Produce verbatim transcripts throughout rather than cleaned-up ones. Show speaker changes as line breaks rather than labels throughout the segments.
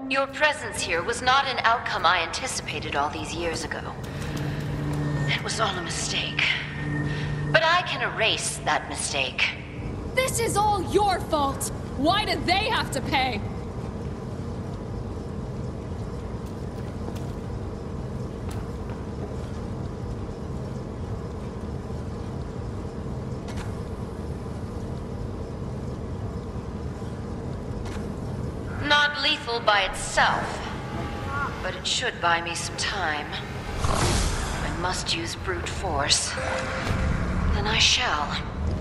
Your presence here was not an outcome I anticipated all these years ago. It was all a mistake. But I can erase that mistake.
This is all your fault! Why do they have to pay?
Not lethal by itself, but it should buy me some time. I must use brute force. Then I shall.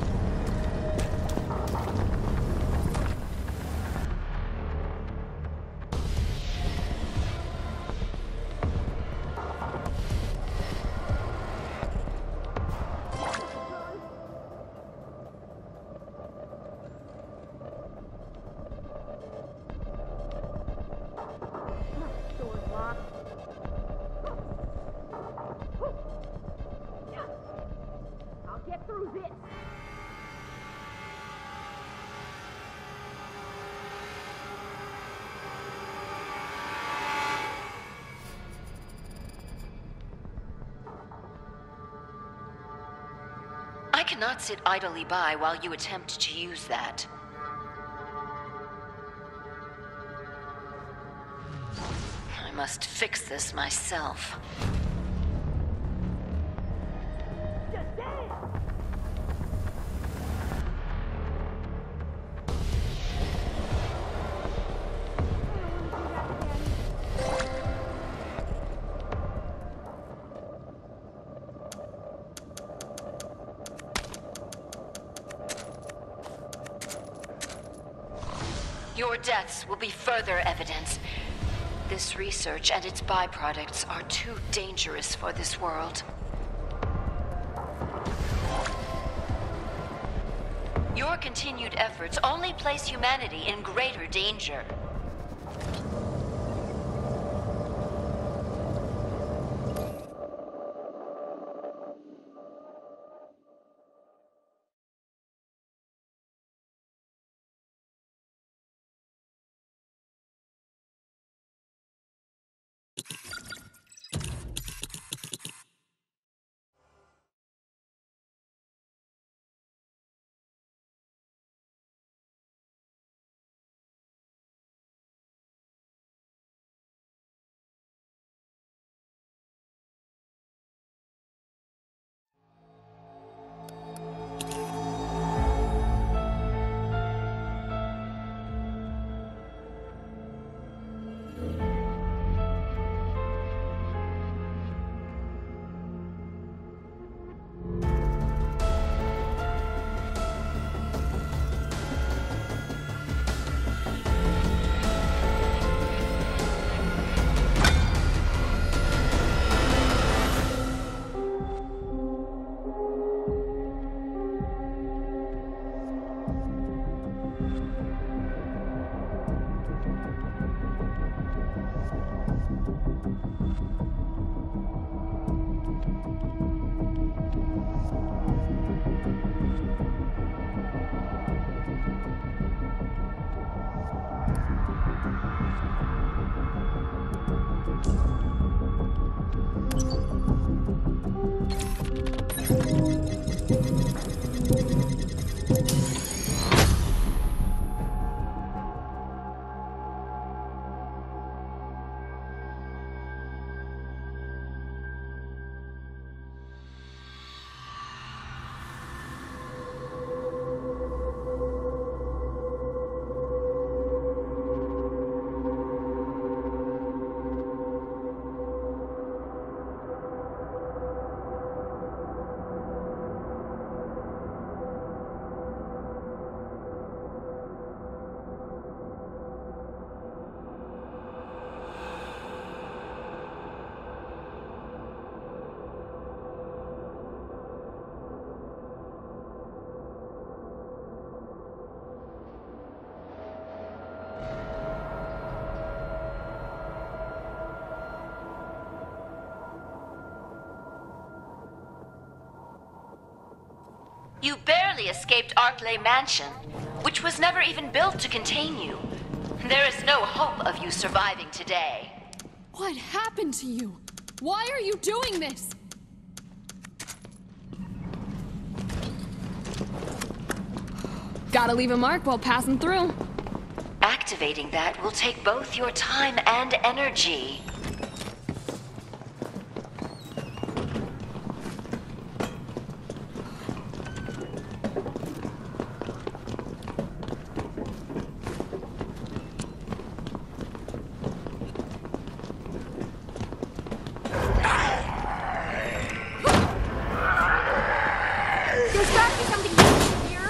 I cannot sit idly by while you attempt to use that. I must fix this myself. Your deaths will be further evidence. This research and its byproducts are too dangerous for this world. Your continued efforts only place humanity in greater danger. You barely escaped Arklay Mansion, which was never even built to contain you. There is no hope of you surviving today.
What happened to you? Why are you doing this? Gotta leave a mark while passing through.
Activating that will take both your time and energy.
There's gotta be something useful here.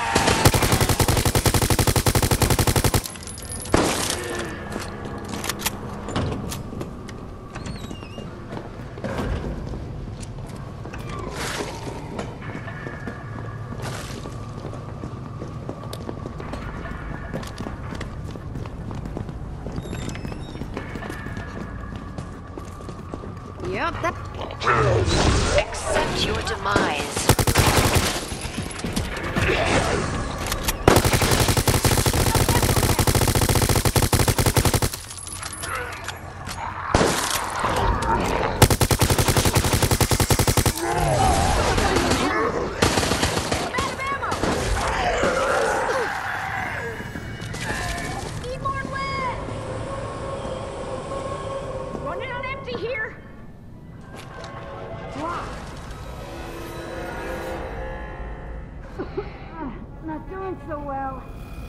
Yep, that.
Accept your demise.
Need more lead! Running on empty here! Not doing so well.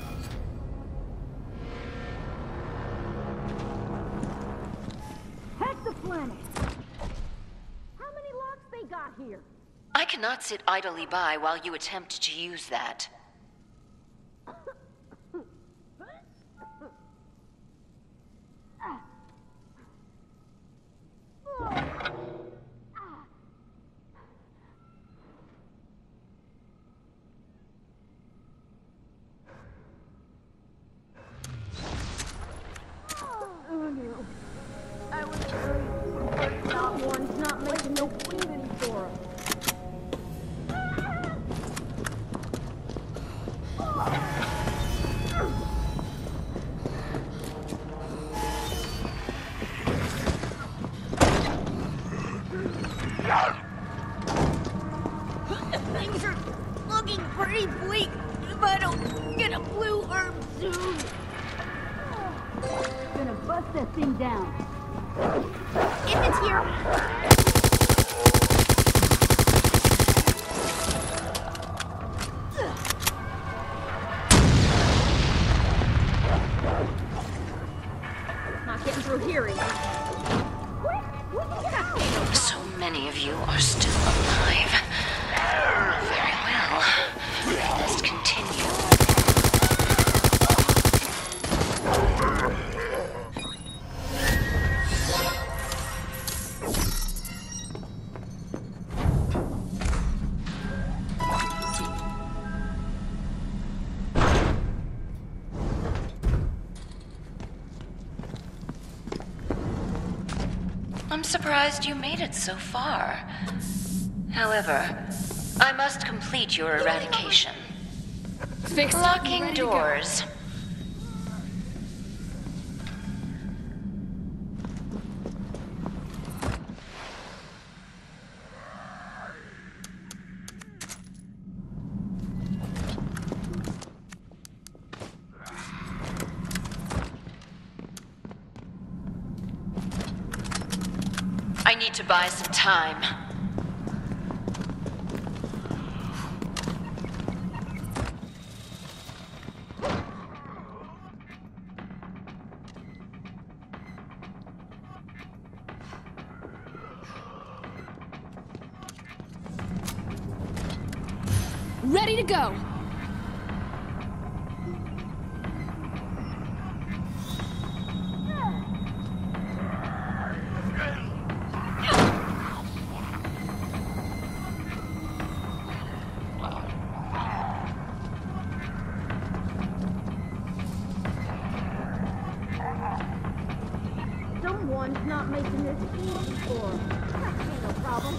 Heck the planet! How many locks they got here?
I cannot sit idly by while you attempt to use that.
Oh no. I was afraid the top one's not making no cleaning for him. Things are looking pretty bleak if I don't get a blue herb soon. Gonna bust that thing down. If it's here. Not getting through here either. Quick! We can get out!
So many of you are still alive. Very well. We must continue. I'm surprised you made it so far. However, I must complete your eradication.
Fixed up and
Locking
ready to go.
doors. I need to buy some time.
Ready to go.
Someone's not making this easy for him. That ain't no problem.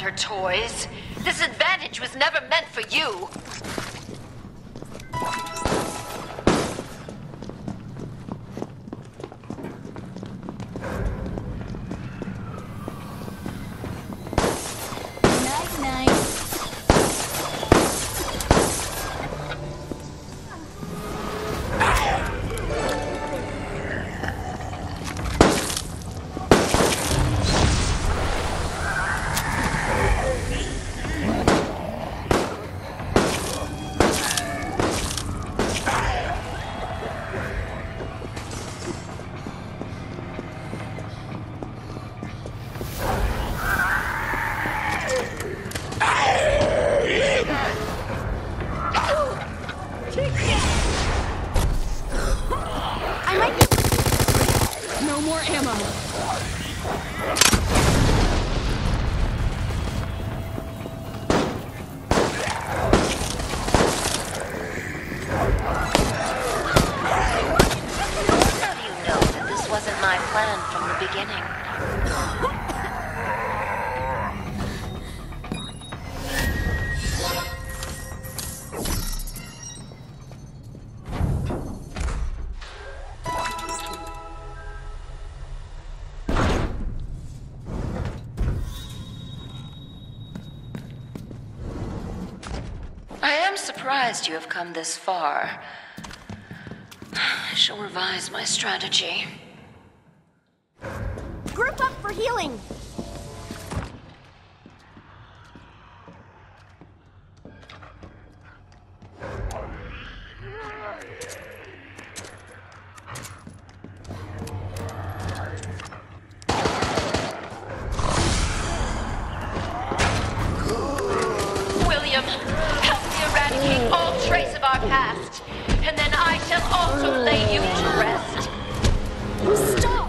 her toys. This advantage was never meant for you.
Night, night. No more ammo.
How do you know that this wasn't my plan from the beginning? I am surprised you have come this far. I shall revise my strategy.
Group up for healing!
William, help me eradicate all trace of our past, and then I shall also lay you to rest.
Stop!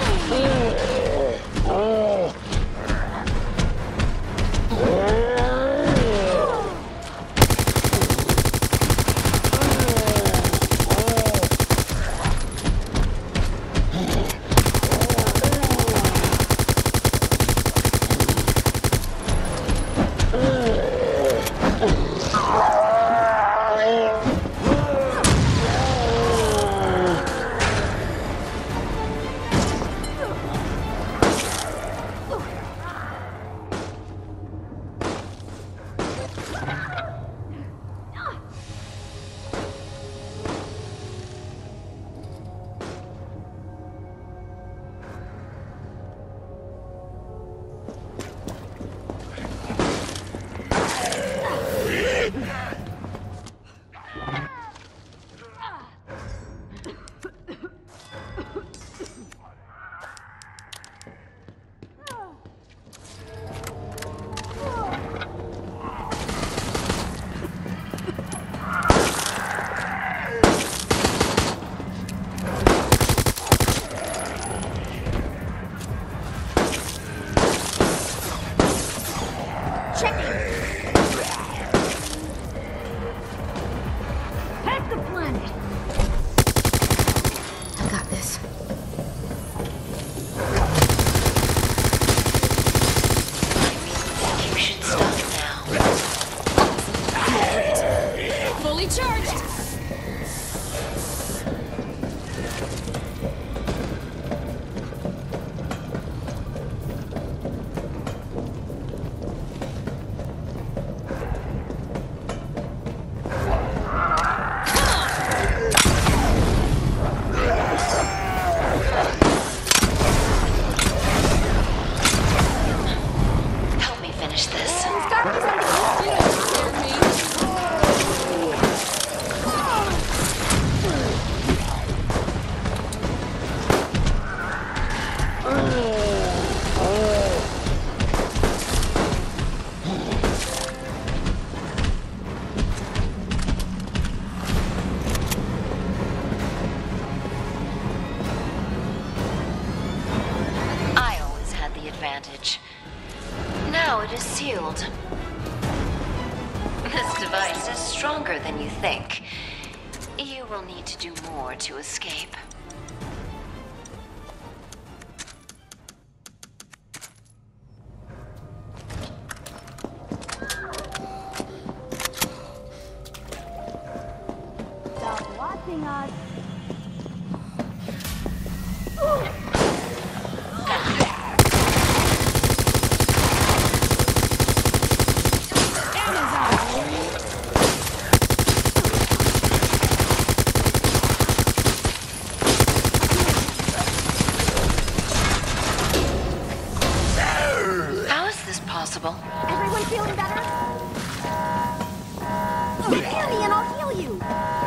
Now it is sealed. This device is stronger than you think. You will need to do more to escape.
protecting us.
How is this possible?
Everyone feeling better? Oh, heal me and I'll heal you.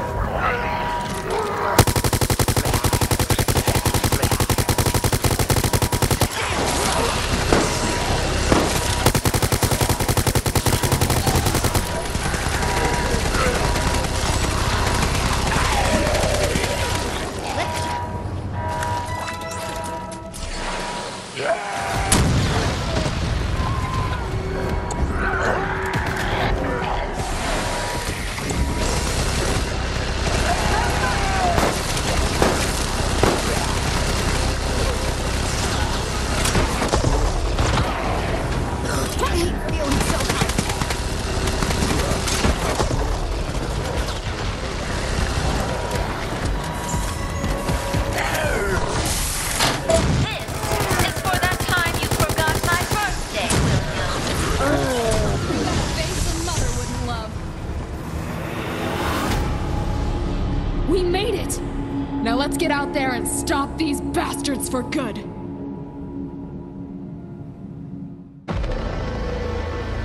We made it! Now let's get out there and stop these bastards for good!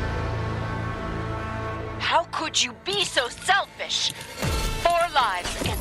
How could you be so selfish? Four lives